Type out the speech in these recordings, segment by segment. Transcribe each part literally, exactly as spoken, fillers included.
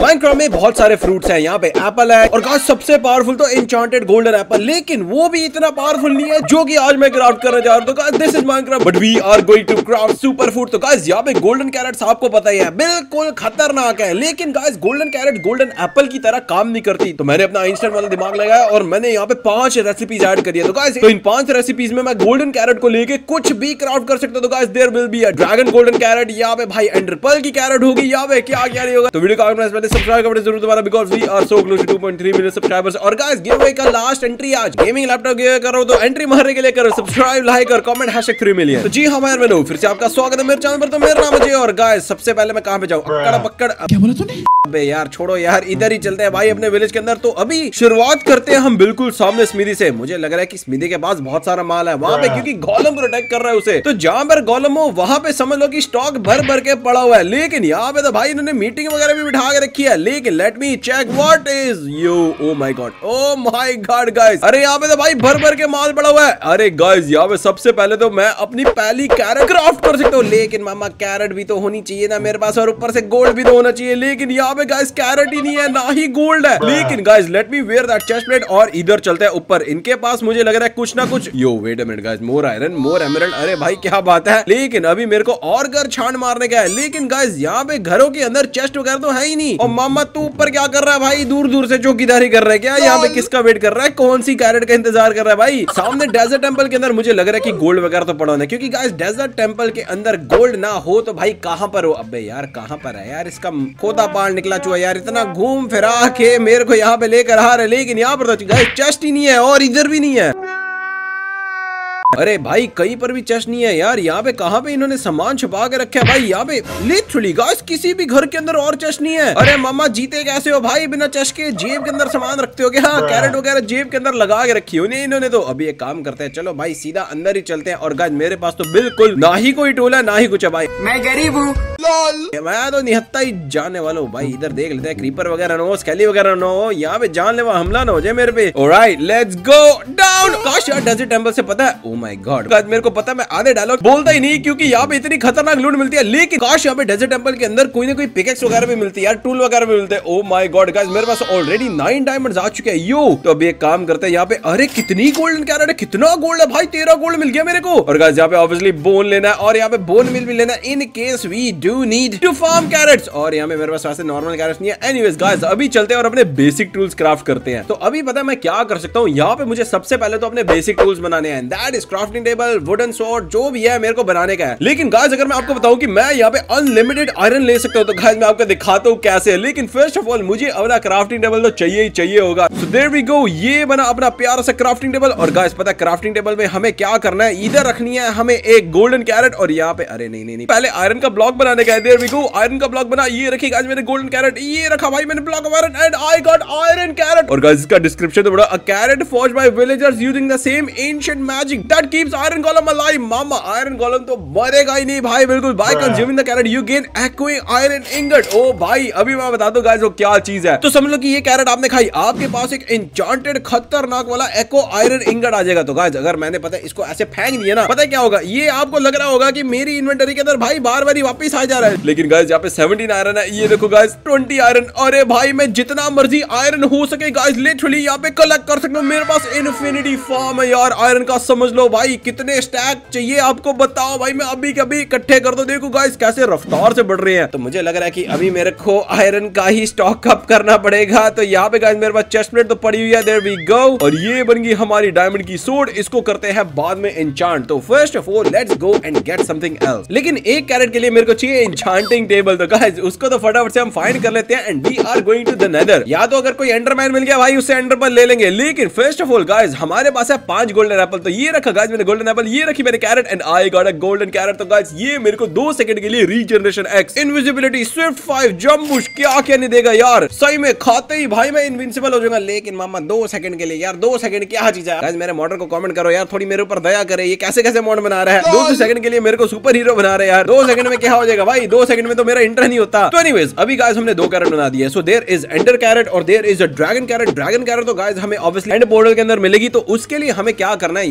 Minecraft में बहुत सारे फ्रूट्स हैं, यहाँ पे एप्पल है और गाइस सबसे पावरफुल तो एन्चेंटेड गोल्डन एप्पल, लेकिन वो भी इतना पावरफुल नहीं है जो कि आज मैं क्राफ्ट करने जा रहा हूँ। तो guys this is Minecraft but we are going to craft super food. तो गाइस यहाँ पे गोल्डन कैरेट्स आपको पता ही है बिल्कुल खतरनाक है, लेकिन guys golden carrot golden apple की तरह काम नहीं करती। तो मैंने अपना इंस्टेंट वाला दिमाग लगाया और मैंने यहाँ पे पांच रेसिपीज ऐड करी है। तो गाइस तो इन पांच रेसिपीज में मैं गोल्डन कैरेट को लेके कुछ भी क्राफ्ट कर सकता हूँ। तो guys there will be a dragon golden carrot, यहाँ पे भाई एंडर पर्ल की कैरेट होगी, यहाँ पे क्या क्या नहीं होगा। तो वीडियो को पहले सब्सक्राइब करना जरूर दोबारा because we are so close to two point three million subscribers. और गाइस गिव अवे का लास्ट एंट्री आज गेमिंग लैपटॉप गिव करो, तो एंट्री मारने के लिए करो सब्सक्राइब, लाइक और कमेंट हैशटैग थ्री मिलियन। तो जी हाँ मैं अरविंद हूं, फिर से आपका स्वागत है मेरे चैनल पर। तो मेरा नाम है। और गाइस सबसे पहले मैं कहां पे जाऊं? अक्कड़ पक्कड़ क्या बोला तूने? अबे यार छोड़ो यार, इधर ही चलते हैं भाई अपने विलेज के अंदर। तो अभी शुरुआत करते हैं हम बिल्कुल सामने स्मिदी से। मुझे लग रहा है कि स्मिदी के पास बहुत सारा माल है वहां पे, क्योंकि गोलम प्रोटेक्ट कर रहा है उसे। तो जहां पर गोलम हो वहां पे समझ लो कि स्टॉक भर भर के पड़ा हुआ है, लेकिन यहाँ पे तो भाई इन्होंने मीटिंग वगैरह भी बिठा के रखी है। लेकिन let me check what is you. Oh my god, oh my god guys, अरे यहाँ पे तो भाई भर भर के माल पड़ा हुआ है। अरे गाइस यहाँ पे सबसे पहले तो मैं अपनी पहली कैरेट क्राफ्ट कर सकता हूँ, लेकिन मामा कैरेट भी तो होनी चाहिए ना मेरे पास, और ऊपर से गोल्ड भी तो होना चाहिए। लेकिन यहाँ पे गाइस कैरेट ही नहीं है ना ही गोल्ड है। लेकिन guys let me wear that chest plate और इधर चलते हैं ऊपर। इनके पास मुझे लग रहा है कुछ ना कुछ। Yo wait a minute guys, more iron more emerald, अरे भाई क्या बात है। लेकिन अभी मेरे को और घर छान मारने का है। लेकिन गाइस यहाँ पे घरों के अंदर चेस्ट वगैरह तो है ही नहीं। और मामा तू ऊपर क्या कर रहा है भाई? दूर दूर से चौकीदारी कर रहा है क्या? यहाँ पे किसका वेट कर रहा है? कौन सी कैरेट का इंतजार कर रहा है भाई? सामने डेजर्ट टेंपल के अंदर मुझे लग रहा है कि गोल्ड वगैरह तो पड़ा होना है, क्योंकि गाइस डेजर्ट टेंपल के अंदर गोल्ड ना हो तो भाई कहां पर हो? अबे यार कहां पर है यार? इसका खोता पान निकला चुहा यार, इतना घूम फिरा के मेरे को यहाँ पे लेकर आ रहे, लेकिन यहाँ पर तो गाइस चेस्ट ही नहीं है और इधर भी नहीं है। अरे भाई कहीं पर भी चेस्ट नहीं है यार। यहाँ पे कहाँ पे इन्होंने सामान छुपा के रखा है भाई? यहाँ पे लिटरली गाइस किसी भी घर के अंदर और चेस्ट नहीं है। अरे मामा जीते कैसे हो भाई बिना चेस्ट के? जेब के अंदर सामान रखते हो क्या? कैरेट वगैरह जेब के अंदर लगा के रखी हो नहीं इन्होंने। तो अभी एक काम करते हैं, चलो भाई सीधा अंदर ही चलते हैं। और गाइस मेरे पास तो बिल्कुल ना ही कोई टूल है ना ही कुछ है भाई, मैं गरीब हूँ, मैं तो निहत्ता ही जाने वाला हूँ भाई। इधर देख लेते हैं क्रीपर वगैरह ना हो, स्केली वगैरह ना हो, यहाँ पे जानलेवा हमला ना हो जाए मेरे पे। Alright let's go down. काश यार डेजर्ट टेंपल से पता है, ओ माय गॉड गाइस मेरे को पता है मैं आधे डायलॉग बोलता ही नहीं, क्योंकि यहाँ पे इतनी खतरनाक लूट मिलती है। लेकिन काश यहाँ पे डेजर्ट टेंपल के अंदर कोई ना कोई पिकेक्स वगैरह भी मिलती है यार, टूल वगैरह भी मिलते हैं। ओ माय गॉड गाइस मेरे पास ऑलरेडी नाइन डायमंड्स आ चुके हैं यो। तो अभी एक काम करते हैं यहाँ पे, अरे कितनी गोल्डन कैरेट है, कितना गोल्ड है भाई, तेरह गोल्ड मिल गया मेरे को। और गाइस यहाँ पे ऑब्वियसली बोन लेना है और यहाँ पे बोन मिल भी लेना है in case we do need to farm carrots. और यहाँ पे मेरे पास वैसे नॉर्मल कैरेट्स नहीं है। एनीवेज गाइस अभी चलते हैं और अपने बेसिक टूल्स क्राफ्ट करते हैं। तो अभी पता है मैं क्या कर सकता हूँ? यहाँ पे मुझे सबसे पहले तो अपने बेसिक टूल्स बनाने हैं, that is crafting table, wooden sword, जो भी है मेरे को बनाने का है। लेकिन गाइस अगर मैं आपको बताऊं कि मैं यहाँ पे अनलिमिटेड आयरन ले सकता हूँ, तो गाइस मैं आपको दिखाता हूँ कैसे। लेकिन फर्स्ट ऑफ ऑल मुझे अपना क्राफ्टिंग टेबल तो चाहिए ही चाहिए होगा। सो देयर वी गो, ये बना अपना प्यारा सा क्राफ्टिंग टेबल। और गाइस पता है क्राफ्टिंग टेबल में हमें क्या करना है? इधर रखनी है हमें एक गोल्डन कैरेट और यहाँ पे अरे नहीं नहीं नहीं पहले आयरन का ब्लॉक बनाने का है। देयर वी गो, आयरन का ब्लॉक बना, ये रखी गाइस मैंने गोल्डन कैरेट, ये रखा भाई मैंने block of iron and I got iron carrot. और गाइस इसका डिस्क्रिप्शन तो बड़ा, a carrot forged by villagers using the same ancient magic that keeps iron golem alive. मामा आयरन गोलम तो मरेगा ही नहीं भाई बिल्कुल। By consuming the carrot you gain equivalent iron ingot. Oh भाई अभी मैं बता दूं गाइस वो क्या चीज है। तो समझ लो कि ये कैरेट आपने खाई, आपके पास एक एन्चेंटेड खतरनाक वाला एको आयरन इंगट आ जाएगा। तो गाइस अगर मैंने पता है इसको ऐसे फेंक दिया ना, पता है क्या होगा? ये आपको लग रहा होगा कि मेरी इन्वेंटरी के अंदर भाई बार बार वापस आ जा रहा है, लेकिन गाइस यहाँ पे सेवनटीन आयरन है। ये देखो गाइस ट्वेंटी आयरन। अरे भाई मैं जितना मर्जी आयरन हो सके गाइस लिटरली यहाँ पे कलेक्ट कर सकता हूँ। मेरे पास इन्फिनिटी फार्म है यार आयरन का। समझ लो भाई कितने स्टैक चाहिए आपको बताओ भाई, मैं अभी कभी इकट्ठे कर दो। देखो गाइस कैसे रफ्तार से बढ़ रहे हैं। तो मुझे लग रहा है कि अभी मेरे को आयरन का ही स्टॉक अप करना पड़ेगा। तो यहाँ पे गाइस मेरे पास चेस्ट प्लेट तो पड़ी हुई है, देयर वी गो। और ये बन गई हमारी डायमंड की सोड। इसको करते हैं बाद में एन्चांट। तो first of all let's go and get something else. लेकिन एक कैरेट के लिए मेरे को चाहिए एन्चांटिंग टेबल। तो गाइस उसको तो फटाफट से हम फाइंड कर लेते हैं and we are going to the nether. या तो अगर कोई एंडरमैन मिल गया भाई उससे एंडर पर्ल ले लेंगे। लेकिन फर्स्ट ऑफ ऑल गाइस हमारे पास है पांच गोल्डन एप्पल। तो ये रखा गाइस मैंने गोल्डन एप्पल, ये रखी मैंने carrot and I got a golden carrot. तो गाइस ये मेरे को दो सेकंड के लिए regeneration X, invisibility, swift five, jump push, क्या क्या नहीं देगा यार। सही में खाते ही भाई मैं इनविंसिबल हो जाऊंगा। लेकिन मामा दो सेकंड के लिए यार, दो सेकंड क्या चीज है गाइस? मेरे मॉडल को कमेंट करो यार, थोड़ी मेरे ऊपर दया करे। ये कैसे कैसे मॉड बना रहा है? दो सेकंड के लिए मेरे को सुपर हीरो बना रहे हैं यार। दो सेकंड में क्या हो जाएगा भाई? दो सेकंड में तो मेरा इंटर नहीं होता। तो एनीवेज अभी गाइस हमने दो कैरेट बना दिए। So there is ender carrot और there is a dragon carrot. Dragon carrot तो गाइस हमें ऑब्वियसली एंड पोर्टल के अंदर मिलेगी। तो उसके लिए हमें क्या करना है? यहाँ पे सैंड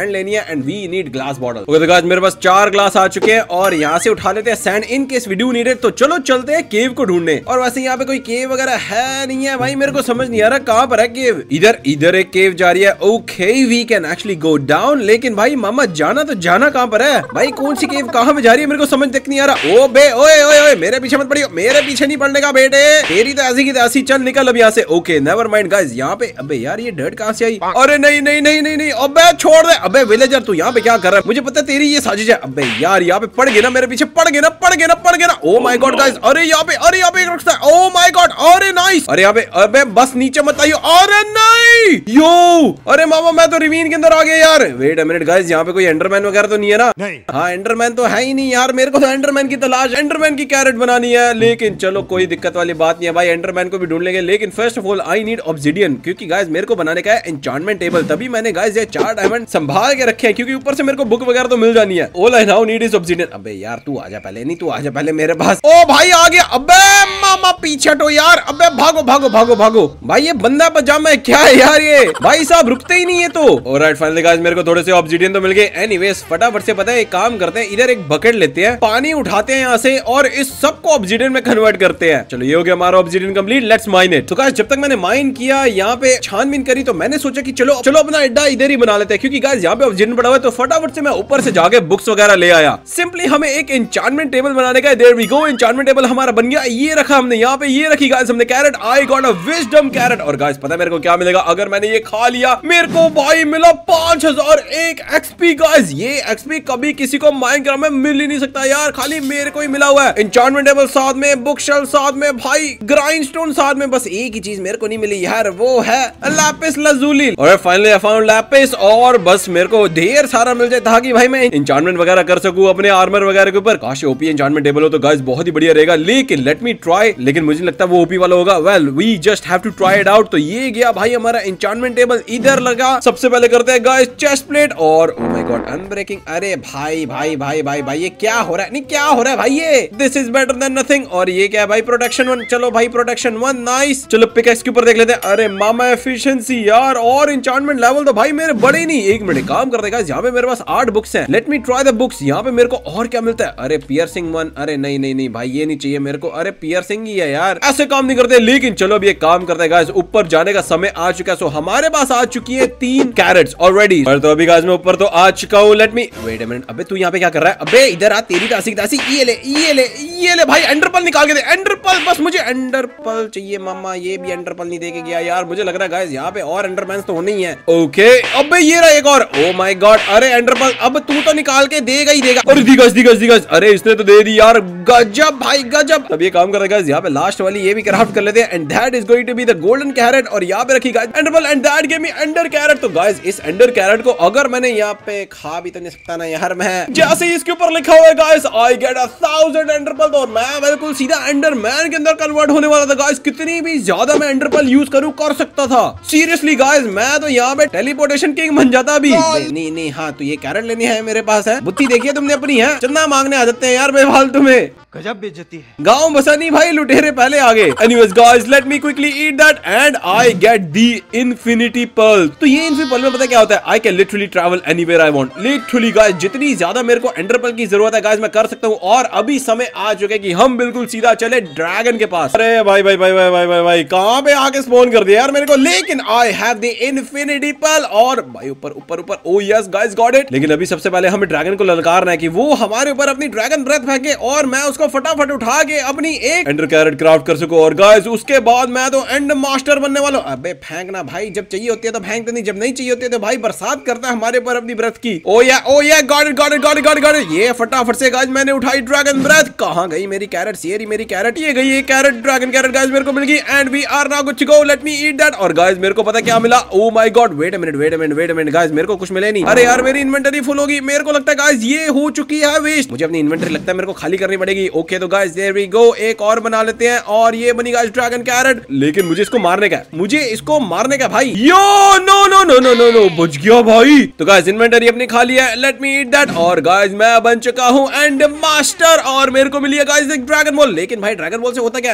सैंड लेनी है and we need glass bottle. Okay तो गाइस मेरे पास चार ग्लास आ चुके हैं और यहाँ से उठा लेते हैं sand in case we do need it. तो चलो चलते हैं केव को ढूंढने। और वैसे यहाँ पे कोई केव वगैरह है नहीं है भाई, मेरे को समझ नहीं आ रहा कहाँ पर है केव। इधर इधर एक केव जा रही है। Okay we can actually go down, लेकिन भाई मामा जाना तो जाना कहाँ पर है भाई? कौन सी केव कहाँ पे जा रही है मेरे को समझ तक नहीं आ रहा। ओ बे ओए ओए ओए मेरे पीछे मत पड़ियो, मेरे पीछे नहीं पड़ने का बेटे, तेरी तो ऐसी की तैसी, चल निकल अब यहाँ से। ओके नेवर माइंड गाइस, यहाँ पे अबे यार ये डर्ट कहाँ से आई? अरे नहीं नहीं नहीं नहीं नहीं अबे छोड़ दे। अबे विलेजर तू यहाँ पे क्या कर रहा है? मुझे पता है तेरी ये साजिश है। अबे यार यहाँ पे पड़ गए ना, मेरे पीछे पड़ गए ना, पड़ गए ना, पड़ गए ना। ओ माय गॉड गाइस, अरे यहाँ पे अरे यहाँ पे एक रास्ता है। ओ माय गॉड, अरे नाइस। अरे यहाँ पे अबे बस नीचे मत आइयो। अरे नहीं यो, अरे मामा मैं तो रिवीन के अंदर आ गया यार। वेट अ मिनट गाइस, यहाँ पे कोई एंडरमैन वगैरह तो नहीं है ना? नहीं। हाँ एंडरमैन तो है ही नहीं यार, मेरे को तो एंडरमैन की तलाश, एंडरमैन की कैरेट बनानी है। लेकिन चलो कोई दिक्कत वाली बात नहीं है भाई, एंडरमैन को भी ढूंढ लेंगे। लेकिन first of all I need obsidian, क्योंकि गाइस मेरे को बनाने का है एन्चांटमेंट टेबल। तभी मैंने गाइस ये चार डायमंड संभाल के रखे हैं, क्योंकि ऊपर से मेरे को बुक वगैरह तो मिल जानी है। All I now need is obsidian. अबे यार तू आजा पहले, नहीं तू आजा पहले मेरे पास। ओ भाई आ गया। अबे मामा पीछे हटो यार। अबे भागो भागो भागो भागो भाई, ये बंदा पजामा है क्या है यार? ये भाई साहब रुकते ही नहीं है। तो ऑलराइट फाइनली गाइस मेरे को थोड़े से ऑब्सिडियन तो मिल गए। एनीवेज फटाफट से पता है एक काम करते हैं, इधर एक बकेट लेते हैं, पानी उठाते हैं यहाँ से और इस सब को ऑब्सिडियन में कन्वर्ट करते हैं। चलो ये हो गया हमारा obsidian complete, let's mine it. तो गाइस जब तक मैंने माइन किया, यहाँ पे छानबीन करी, तो मैंने सोचा कि चलो चलो अपना अड्डा इधर ही बना लेते हैं, क्योंकि गाइस यहाँ पे ऑब्सिडियन पड़ा हुआ है। तो फटाफट से मैं ऊपर से जाके बुक्स वगैरह ले आया। सिंपली हमें एक एन्चांटमेंट टेबल बनाने का है। There we go, enchantment table हमारा बन गया। ये रखा हमने यहाँ पे, ये रखी गाइस हमने carrot. I got a wisdom carrot. और गाइस पता है मेरे को क्या मिलेगा अगर मैंने ये खा लिया? मेरे को भाई मिला पांच हजार एक एक्सपी। गाइस ये एक्सपी कभी किसी को माइनक्राफ्ट में मिल ही नहीं सकता यार, खाली मेरे को ही मिला हुआ है। एन्चांटमेंट टेबल साथ में, बुक शेल्फ साथ में, भाई ग्राइंडस्टोन साथ में। बस एक ही चीज मेरे को नहीं मिली यार, वो है लैपिस लाजुली। और फाइनली आई फाउंड लैपिस, और बस मेरे को ढेर सारा मिल जाए ताकि भाई मैं एन्चांटमेंट वगैरह कर सकूं अपने आर्मर वगैरह के ऊपर। काश ओपी एन्चांटमेंट टेबल हो तो गाइस बहुत ही बढ़िया रहेगा। लेकिन लेट मी ट्राई, लेकिन मुझे लगता है वो ओपी वाला होगा। Well we just have to try it out. तो ये गया भाई हमारा एन्चांटमेंट टेबल, इधर लगा। सबसे पहले करते हैं गाइस चेस्ट प्लेट, और ओह माय गॉड अनब्रेकिंग। अरे भाई भाई भाई भाई भाई ये क्या हो रहा है? नहीं क्या हो रहा है भाई? ये this is better than nothing. और ये क्या है भाई? Protection one. चलो भाई प्रोटेक्शन वन नाइस। चलो पिकैक्स के ऊपर देख लेते हैं। अरे मामा एफिशिएंसी यार, और एन्चांटमेंट लेवल तो भाई मेरे बड़े नहीं। एक मिनट काम करते गाइस, यहाँ पे मेरे पास आठ बुक्स हैं। Let me try the books. यहाँ पे मेरे को और क्या मिलता है? अरे पियर्सिंग वन। अरे नहीं नहीं नहीं भाई ये नहीं चाहिए मेरे को। अरे पियर्सिंग ही है यार, ऐसे काम नहीं करते। लेकिन चलो अभी एक काम करते हैं गाइस, ऊपर जाने का समय आ चुका है। सो हमारे पास आ चुकी है तीन कैरेट्स ऑलरेडी। और तो अभी गाइस मैं ऊपर तो आ चुका हूँ। Let me wait a minute. अबे तू यहाँ पे क्या कर रहा है? अबे इधर आ, तेरी तासी तासी। ये ले ये ले ये ले भाई, एंडरपल निकाल के दे। एंडरपल, बस मुझे एंडरपल चाहिए मामा। ये भी एंडरपल नहीं देके गया यार, मुझे लग रहा है गाइस यहाँ पे और एंडरमैन तो होने ही है। ओके अबे ये रहा एक और। ओ माय गॉड, अरे एंडरपल अब तू तो निकाल के देगा ही देगा। अरे दिगस दिगस दिगस, अरे इसने तो दे दी यार, गजब भाई गजब। अब ये काम कर रहा है यहाँ पे लास्ट वाली ये भी क्राफ्ट कर लेते हैं, and that is going to be the golden carrot. और यहाँ पे रखी guys ender pearl, and that give me ender carrot. तो गाइस इस एंडर कैरेट को अगर मैंने यहाँ पे खा भी तो नहीं सकता ना यार मैं। जैसे इसके ऊपर लिखा हुआ है guys I get a thousand ender pearl, तो मैं बिल्कुल सीधा एंडरमैन के अंदर कन्वर्ट होने वाला था गाइस। कितनी भी ज्यादा मैं एंडरपल यूज करूं कर सकता था सीरियसली गाइस। मैं तो यहाँ पे टेलीपोर्टेशन किंग बन जाता अभी। नहीं नहीं, नहीं हाँ तो ये कैरेट लेनी है मेरे पास है। बुद्धि देखिए तुमने अपनी है, चंदा मांगने आ जाते हैं यार बेफालतू में। गजब बेइज्जती है। गांव बसा नहीं भाई, लुटेरे पहले आगे। Anyways guys let me quickly eat that and I get the infinity pearl. तो ये इंफिनिटी पर्ल में पता क्या होता है? I can literally travel anywhere I want. Literally guys जितनी ज्यादा मेरे को एंडर पर्ल की जरूरत है गाइस मैं कर सकता हूँ। और अभी समय आ चुका है कि हम बिल्कुल सीधा चले ड्रैगन के पास। अरे भाई भाई भाई भाई भाई भाई भाई कहाँ पे आके स्पॉन कर दिया यार मेरे को। लेकिन I have the infinity pearl, और भाई ऊपर ऊपर ऊपर। Oh yes guys got it. लेकिन अभी सबसे पहले हमें ड्रैगन को ललकारना है कि वो हमारे ऊपर अपनी ड्रैगन ब्रेथ फेंके और मैं उसको फटाफट उठा के अपनी एक एंडर कैरेट क्राफ्ट कर सकूं। और गाइस उसके बाद मैं तो एंड मास्टर बनने वाला हूं। अबे फेंकना भाई, जब चाहिए होती है तो फेंकते नहीं, जब नहीं चाहिए होती है तो भाई बरसात करता है हमारे ऊपर अपनी ब्रेथ की। ओ yeah oh yeah got it got it got it got it got it. ये फटाफट से गाइस मैंने उठाई ड्रैगन ब्रेथ। कहां गई मेरी कैरेट? ये रही मेरी कैरेट, ये गई ये कैरेट ड्रैगन कैरेट गाइस मेरे को मिल गई। And we are now good to go, let me eat that. और गाइस मेरे को पता क्या मिला? Oh my god wait a minute wait a minute wait a minute guys मेरे को कुछ मिले नहीं। अरे यार मेरी इन्वेंटरी फुल होगी, मेरे को लगता है गाइस ये हो चुकी है वेस्ट। मुझे अपनी इन्वेंटरी लगता है मेरे को खाली करनी पड़ेगी। ओके तो गाइस देयर वी गो, एक और बना लेते हैं और ये बनी गाइस ड्रैगन कैरेट। लेकिन मुझे इसको मारने का है, मुझे इसको मारने का भाई। Yo no no no no no no बच गया भाई। तो गाइस इन्वेंटरी अपनी खाली है, लेट मी ईट दैट। और गाइस मैं बन चुका हूं एंड मास्टर और मेरे को मिली है गाइस एक ड्रैगन बॉल। लेकिन भाई ड्रैगन बॉल से होता क्या है?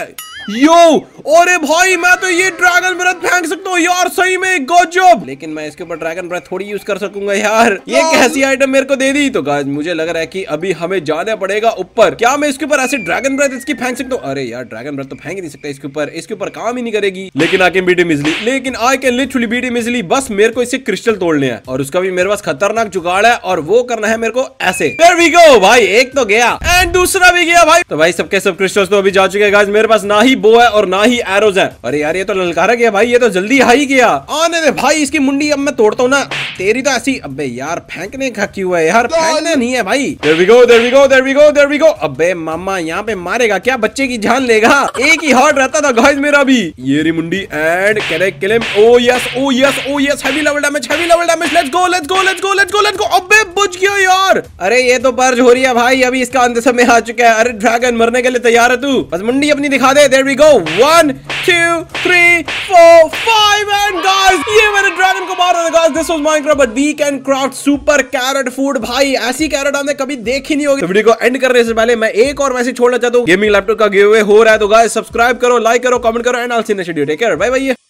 यो अरे भाई मैं तो ये ड्रैगन ब्रेथ फेंक सकता हूँ यार, सही में गजब। लेकिन मैं इसके ऊपर ड्रैगन ब्रेथ थोड़ी यूज कर सकूंगा यार, ये कैसी आइटम मेरे को दे दी। तो गाइस मुझे लग रहा है कि अभी हमें जाना पड़ेगा ऊपर। क्या मैं इसके ऊपर ऐसे ड्रैगन ब्रेथ इसकी फेंक सकता हूँ? अरे यार ड्रैगन ब्रेथ तो फेंक नहीं सकता इसके ऊपर, इसके ऊपर काम ही नहीं करेगी। लेकिन I can beat him easily, लेकिन I can literally beat him easily. बस मेरे को इससे क्रिस्टल तोड़ने हैं और उसका भी मेरे पास खतरनाक जुगाड़ है और वो करना है मेरे को ऐसे। There we go भाई, एक तो गया एंड दूसरा भी गया भाई। तो भाई सबके सब क्रिस्टल्स तो अभी जा चुके हैं गाइस। मेरे पास ना ही बो है और ना ही एरोज है। अरे यार ये तो ललकारा गया भाई, ये तो जल्दी हाई गया। आने दे भाई इसकी मुंडी, अब मैं तोड़ता हूँ ना। तेरी तो ऐसी, अबे यार फेंकने का क्यों है यार, फेंकना नहीं है भाई। There we go, there we go, there we go, there we go। अबे मामा यहाँ पे मारेगा क्या, बच्चे की जान लेगा? एक ही हार्ट रहता था गाइस मेरा भी। ये रही मुंडी and can I kill him? Oh yes oh yes oh yes, heavy level damage, heavy level damage. Let's go let's go let's go let's go let's go. अबे बुझ गया यार। अरे ये तो पर्ज हो रही है भाई, अभी इसका अंत समय आ चुका है। अरे ड्रैगन मरने के लिए तैयार है तू? बस मुंडी अपनी दिखा दे। There we go, one, two, three, four, five and guys ये मैंने ड्रैगन को मारा था guys। This was Minecraft but we can craft super carrot food। भाई ऐसी कैरेट हमने कभी देखी नहीं होगी। तो वीडियो को एंड करने से पहले मैं एक और मैसेज छोड़ना चाहता हूँ, गेमिंग लैपटॉप का गिव अवे हो रहा है। तो गाइस सब्सक्राइब करो, लाइक करो, कमेंट करो and all see next video. Take care, bye bye.